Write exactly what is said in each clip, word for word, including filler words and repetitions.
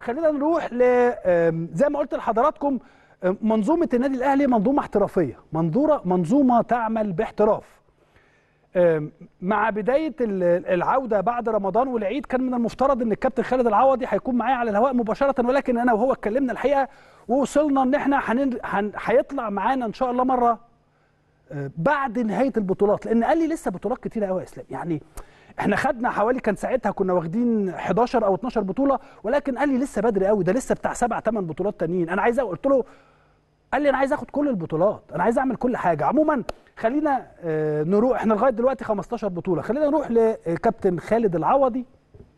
خلينا نروح ل زي ما قلت لحضراتكم، منظومه النادي الاهلي منظومه احترافيه، منظوره منظومه تعمل باحتراف. مع بدايه العوده بعد رمضان والعيد كان من المفترض ان الكابتن خالد العوضي هيكون معايا على الهواء مباشره، ولكن انا وهو اتكلمنا الحقيقه ووصلنا ان احنا هيطلع معانا ان شاء الله مره بعد نهايه البطولات، لان قال لي لسه بطولات كتيره قوي يا اسلام. يعني احنا خدنا حوالي، كان ساعتها كنا واخدين حداشر او اتناشر بطوله، ولكن قال لي لسه بدري قوي، ده لسه بتاع سبع ثمان بطولات تانيين. انا عايز، قلت له، قال لي انا عايز اخد كل البطولات، انا عايز اعمل كل حاجه. عموما خلينا نروح، احنا لغايه دلوقتي خمستاشر بطوله، خلينا نروح لكابتن خالد العوضي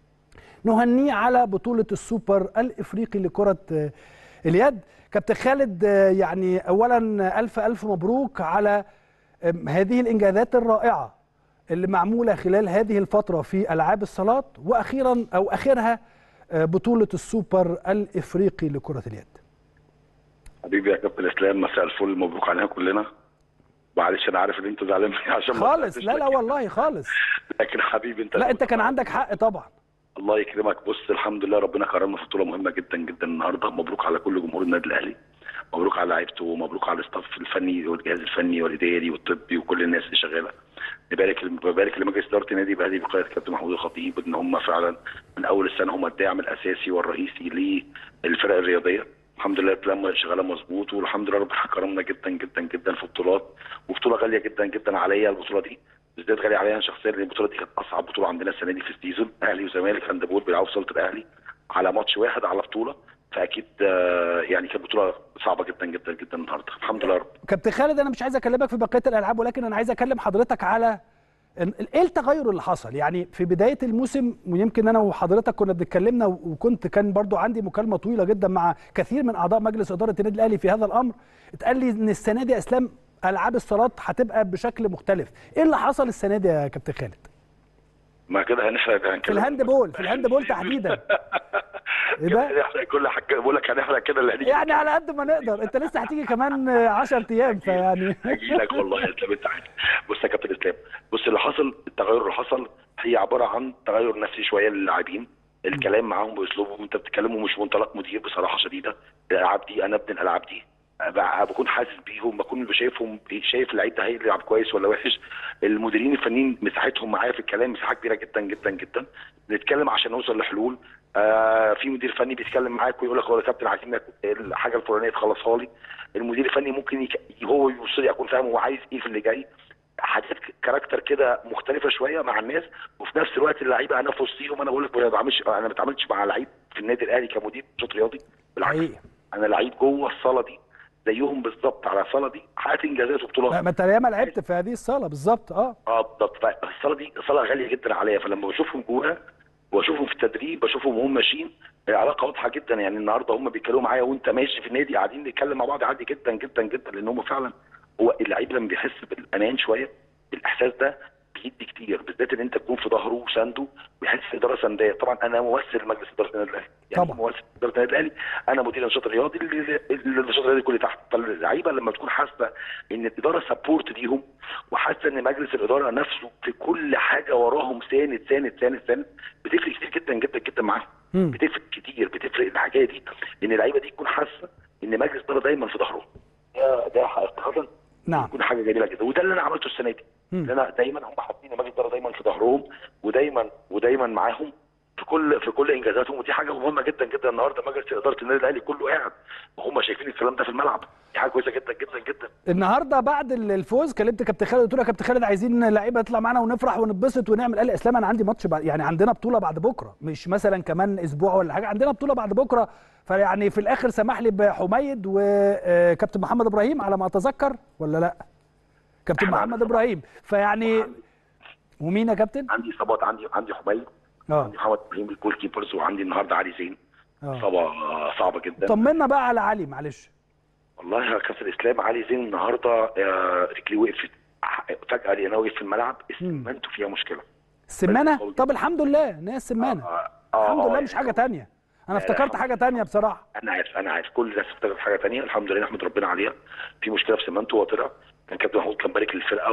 نهنيه على بطوله السوبر الافريقي لكره اليد. كابتن خالد، يعني اولا الف الف مبروك على هذه الانجازات الرائعه اللي معموله خلال هذه الفتره في العاب الصالات، واخيرا او اخرها بطوله السوبر الافريقي لكره اليد. حبيبي يا كابتن اسلام، مساء الفل، مبروك علينا كلنا. معلش انا عارف ان انت زعلان مني عشان خالص، لا لا والله خالص، لكن حبيبي انت، لا انت كان عندك حق طبعا. الله يكرمك. بص، الحمد لله ربنا كرمنا في بطوله مهمه جدا جدا النهارده. مبروك على كل جمهور النادي الاهلي، مبروك على لعيبته، ومبروك على الاستاف الفني والجهاز الفني والاداري والطبي وكل الناس اللي شغاله. نبارك نبارك لمجلس اداره النادي الاهلي بقياده كابتن محمود الخطيب، ان هم فعلا من اول السنه هم الداعم الاساسي والرئيسي للفرق الرياضيه. الحمد لله البلان شغاله مظبوط، والحمد لله ربنا كرمنا جدا جدا جدا في بطولات، وبطوله غاليه جدا جدا عليا. البطوله دي بالذات غاليه عليا انا شخصيا، لان البطوله دي كانت اصعب بطوله عندنا السنه دي في السيزون. اهلي وزمالك هاندبول بيلعبوا في صاله الاهلي على ماتش واحد على بطوله، فاكيد يعني كانت بطوله صعبه جدا جدا جدا النهارده. الحمد لله رب. كابتن خالد، انا مش عايز اكلمك في بقيه الالعاب، ولكن انا عايز اكلم حضرتك على ايه التغير اللي حصل. يعني في بدايه الموسم، ويمكن انا وحضرتك كنا بنتكلمنا، وكنت كان برضو عندي مكالمه طويله جدا مع كثير من اعضاء مجلس اداره النادي الاهلي في هذا الامر. اتقال لي ان السنه دي اسلام العاب الصالات هتبقى بشكل مختلف. ايه اللي حصل السنه دي يا كابتن خالد؟ ما كده هنحرق في الهاند بول، في الهاند بول تحديدا. ايه ده؟ هنحرق كل حاجه، بقول لك هنحرق كده اللي هنيجي يعني على قد ما نقدر. انت لسه هتيجي كمان عشرة ايام، فيعني هاجي لك والله يا اسلام، انت عارف. بص يا كابتن اسلام، بص اللي حصل، التغير اللي حصل هي عباره عن تغير نفسي شويه للاعبين، الكلام معاهم باسلوبهم. انت بتتكلموا مش منطلق مدير بصراحه شديده. الالعاب دي انا ابن الالعاب دي، بكون حاسس بيهم، بكون شايفهم، شايف اللعيب ده هيلعب كويس ولا وحش. المديرين الفنيين مساحتهم معايا في الكلام مساحه كبيره جدا جدا جدا، نتكلم عشان نوصل لحلول. آه في مدير فني بيتكلم معاك ويقول لك هو يا كابتن عايزين الحاجه الفلانيه تخلصها لي. المدير الفني ممكن يك... هو يوصل لي اكون فاهم هو عايز ايه في اللي جاي. حاجات كاركتر كده مختلفه شويه مع الناس، وفي نفس الوقت اللعيبه انا في وسطيهم. انا بقول لك ما بعملش، انا ما بتعاملش مع لعيب في النادي الاهلي كمدير نشاط رياضي، بالعكس انا لعيب جوه الصاله دي زيهم بالظبط. على الصاله دي حققت انجازات وبطولات. ما انت ياما لعبت في هذه الصاله بالظبط. اه اه بالظبط. فالصاله دي صاله غاليه جدا عليا، فلما بشوفهم جواها واشوفهم في التدريب، بشوفهم وهم ماشيين، العلاقه واضحه جدا. يعني النهارده هم بيتكلموا معايا وانت ماشي في النادي قاعدين نتكلم مع بعض عادي جدا جدا جدا، لان هم فعلا، هو اللعيب لما بيحس بالامان شويه، الاحساس ده بيدي كتير، بالذات ان انت تكون في ظهره وسانده ويحس اداره سنديه. طبعا انا ممثل مجلس اداره النادي الاهلي، يعني طبعا ممثل اداره النادي الاهلي، انا مدير النشاط الرياضي، النشاط الرياضي كله تحت. فاللعيبه لما تكون حاسه ان الاداره سبورت ليهم، وحاسه ان مجلس الاداره نفسه في كل حاجه وراهم ساند ساند ساند ساند، بتفرق كتير جدا جدا جدا معاهم. بتفرق كتير، بتفرق الحاجات دي، ان اللعيبه دي تكون حاسه ان مجلس الاداره دايما في ظهرهم. ده ده حقيقه نعم تكون حاجه جميله جدا، وده اللي انا عملته السنه دي. ان انا دايما هم حاطين مجلس الاداره دايما في ظهرهم، ودايما ودايما معاهم في كل في كل انجازاتهم، ودي حاجه مهمه جدا جدا. النهارده مجلس اداره النادي الاهلي كله قاعد وهم شايفين الكلام ده في الملعب، دي حاجه كويسه جدا جدا جدا. النهارده بعد الفوز كلمت كابتن خالد، قلت له يا كابتن خالد عايزين لعيبه تطلع معانا ونفرح ونتبسط ونعمل. قال لي اسلام انا عندي ماتش بعد، يعني عندنا بطوله بعد بكره، مش مثلا كمان اسبوع ولا حاجه، عندنا بطوله بعد بكره. فيعني في الاخر سمح لي بحميد وكابتن محمد ابراهيم على ما اتذكر، ولا لا؟ كابتن محمد ابراهيم. فيعني ومين يا كابتن؟ عندي اصابات، عندي عندي حميد، اه عندي محمد ابراهيم الجول كيبرز، وعندي النهارده علي زين. اصابه صعبه جدا. طمنا بقى على علي معلش. والله يا كابتن اسلام، علي زين النهارده رجليه وقفت فجاه، لقيناه وقف في الملعب، السمانته فيها مشكله. السمانه؟ طب الحمد لله ان هي السمانه. آه آه الحمد لله، مش حاجه ثانيه. انا افتكرت حاجه ثانيه بصراحه. انا عارف انا عارف كل الناس افتكرت حاجه ثانيه. الحمد لله نحمد ربنا عليها. في مشكله في سمانته وطلع. كان كابتن محمود كان بارك للفرقه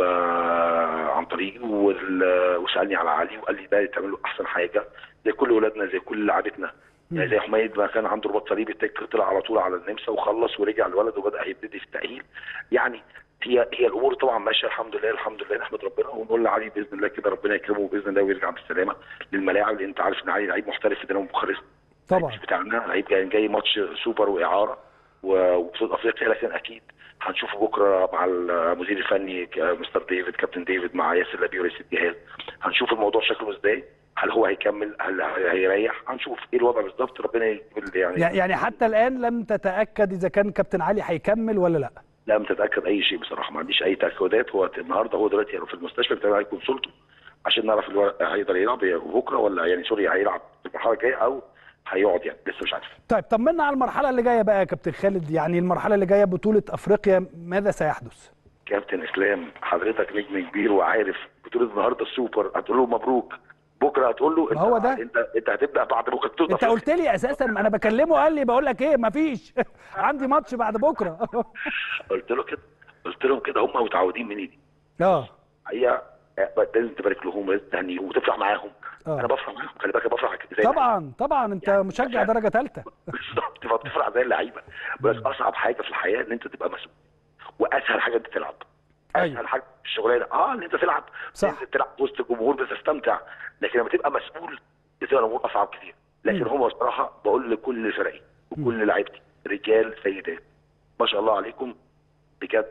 وعن طريقي وسالني على علي، وقال لي ده تعمل له احسن حاجه زي كل اولادنا زي كل لعيبتنا. يعني زي حميد ما كان عنده رباط صليبي التك طلع على طول على النمسا وخلص ورجع الولد وبدا يبتدي في التاهيل. يعني هي هي الامور طبعا ماشيه الحمد لله الحمد لله نحمد ربنا ونقول لعلي باذن الله كده ربنا يكرمه باذن الله ويرجع بالسلامه للملاعب، لان انت عارف ان علي لعيب محترف في دينامو بوخارست طبعا مش بتاعنا، لعيب جاي, جاي ماتش سوبر واعاره وبطوله افريقيا، لكن اكيد هنشوفه بكره مع المدير الفني مستر ديفيد كابتن ديفيد مع ياسر لبيب ورئيس الجهاز، هنشوف الموضوع شكله ازاي، هل هو هيكمل هل هيريح، هنشوف ايه الوضع بالظبط ربنا يجيب يعني. يعني حتى الان لم تتاكد اذا كان كابتن علي هيكمل ولا لا؟ لم تتاكد اي شيء بصراحه، ما عنديش اي تاكدات. هو النهارده هو دلوقتي في المستشفى بتاع كونسولته عشان نعرف الورق هيقدر يلعب بكره ولا يعني سوري هيلعب في المرحله الجايه او هيقعد، يعني لسه مش عارف. طيب طمنا على المرحله اللي جايه بقى يا كابتن خالد، يعني المرحله اللي جايه بطوله افريقيا ماذا سيحدث؟ كابتن اسلام حضرتك نجم كبير وعارف بطوله النهارده السوبر، هتقول له مبروك، بكره هتقول له انت هو ده. انت انت هتبدا بعد بكره بطوله انت قلت لي اساسا انا بكلمه قال لي بقول لك ايه مفيش عندي ماتش بعد بكره قلت له كده قلت لهم كده هم متعودين مني دي. اه هي لازم تبارك لهم ولازم تهنيهم وتفرح معاهم. آه. انا بفرح معاهم، خلي بالك بفرح زي طبعا طبعا انت يعني مشجع يعني درجه ثالثه بالظبط، فبتفرح زي اللعيبه. بس اصعب حاجه في الحياه ان انت تبقى مسؤول، واسهل حاجه انت تلعب. اسهل أيوه. حاجه في الشغلانه اه ان انت تلعب صح، انت تلعب وسط الجمهور بتستمتع، لكن لما تبقى مسؤول بتبقى الامور اصعب كتير. لكن هم بصراحه بقول لكل فرقي وكل لعيبتي رجال سيدات ما شاء الله عليكم بجد،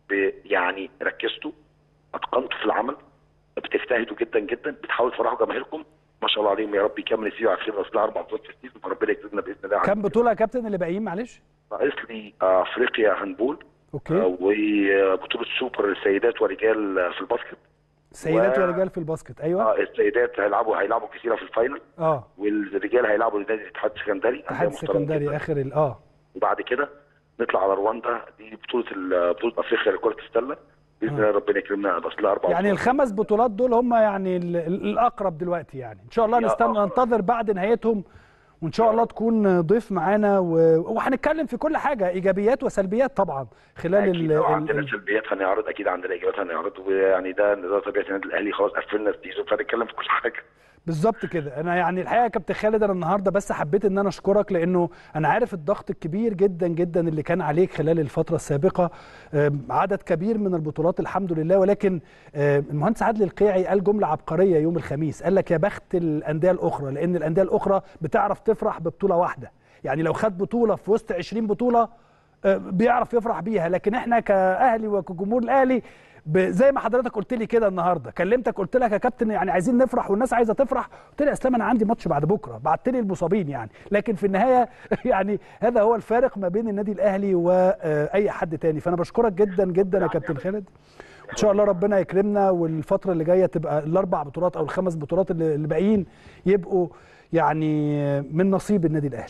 يعني ركزتوا اتقنتوا في العمل، بتجتهدوا جدا جدا، بتحاولوا تفرحوا جماهيركم ما شاء الله عليهم. يا رب يكمل السيزون على خير، اصل اربع بطولات في السيزون فربنا يكرمنا باذن الله. كم بطوله يا كابتن اللي باقيين معلش؟ ناقص لي افريقيا هاندبول اوكي آه وبطوله سوبر السيدات ورجال في الباسكت. سيدات و... ورجال في الباسكت ايوه. اه السيدات هيلعبوا هيلعبوا كثيره في الفاينل اه والرجال هيلعبوا لنادي الاتحاد السكندري الاتحاد السكندري اخر ال... اه وبعد كده نطلع على رواندا، دي بطوله بطوله افريقيا لكره السله باذن الله. ربنا يكرمنا بس لا اربع يعني الخمس بطولات دول هم يعني الاقرب دلوقتي، يعني ان شاء الله نستنى ننتظر بعد نهايتهم وان شاء الله تكون ضيف معانا و... وهنتكلم في كل حاجه ايجابيات وسلبيات طبعا خلال اكيد ال... عندنا ال... سلبيات هنعرض، اكيد عندنا ايجابيات هنعرض، ويعني ده ده طبيعه النادي الاهلي، خلاص قفلنا السيزون فهنتكلم في كل حاجه. بالظبط كده. انا يعني الحقيقه يا كابتن خالد انا النهارده بس حبيت ان انا اشكرك لانه انا عارف الضغط الكبير جدا جدا اللي كان عليك خلال الفتره السابقه، عدد كبير من البطولات الحمد لله، ولكن المهندس عادل القيعي قال جمله عبقريه يوم الخميس، قال لك يا بخت الانديه الاخرى، لان الانديه الاخرى بتعرف تفرح ببطوله واحده، يعني لو خد بطوله في وسط عشرين بطوله بيعرف يفرح بيها، لكن احنا كاهلي وكجمهور الاهلي زي ما حضرتك قلت لي كده النهارده، كلمتك قلت لك يا كابتن يعني عايزين نفرح والناس عايزه تفرح، قلت لي يا اسلام انا عندي ماتش بعد بكره، بعت لي المصابين يعني، لكن في النهايه يعني هذا هو الفارق ما بين النادي الاهلي واي حد تاني. فانا بشكرك جدا جدا يا كابتن خالد، ان شاء الله ربنا يكرمنا والفتره اللي جايه تبقى الاربع بطولات او الخمس بطولات اللي باقيين يبقوا يعني من نصيب النادي الاهلي.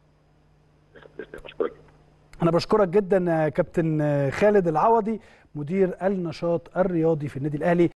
انا بشكرك جدا يا كابتن خالد العوضي مدير النشاط الرياضي في النادي الاهلي.